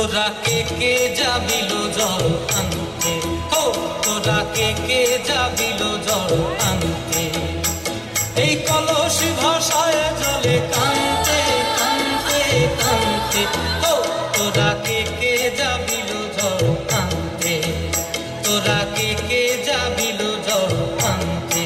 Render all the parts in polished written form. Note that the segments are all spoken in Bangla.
তোরা কে কে যাবিলো জল আনতে, ও তোরা কে কে যাবিলো জল আনতে, এই কলসি ভাষায় জলে কানতে কানতে কানতে, ও তোরা কে কে যাবিলো জল আনতে, তোরা কে কে যাবিলো জল আনতে।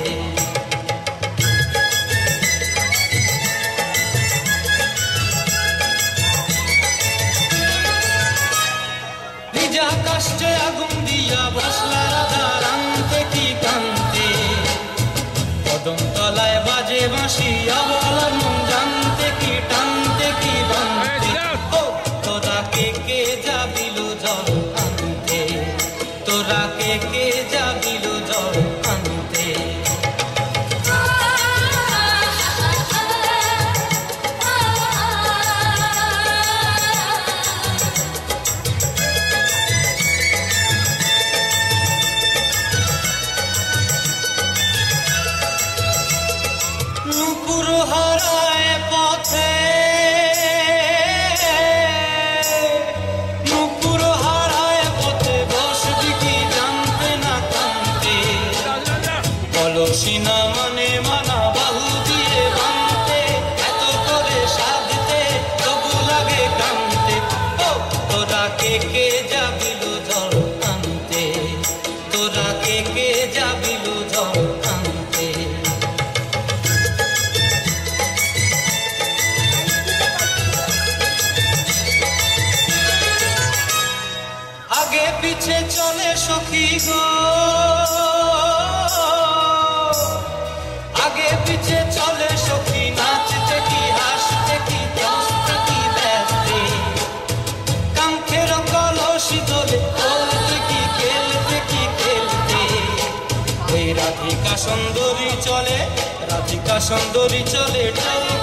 কাষ্টে আগুন দিয়া বসলা রাধা রান্তে কি কান্তে, কদম তলায় বাজে বাঁশি আবলার মন জানতে কি টানতে কি বানতে, ও তোরা কে কে যাবিলো জল আনতে, তোরা কে কে যাবিলো জল আনতে। হারায় পথে নুপুর হারায় পথে বসবি কি জানতে না কানতে, কলসি না মানে মানা বাহু দিয়ে বানতে, এত করে সাধতে তবু লাগে কানতে, ও তোরা কে কে যাবিলো জল আনতে, তোরা কে কে যাবিলো জল আনতে। আগে পিছে চলে সখী গো, আগে পিছে চলে সখী, নাচতে কি হাসতে কি হাসতে কি ব্যস্তে, কাঙ্ক্ষের কলসি দোলে চলতে কি খেলতে কি খেলতে, ওই রাধিকা সুন্দরী চলে, রাধিকা সুন্দরী চলে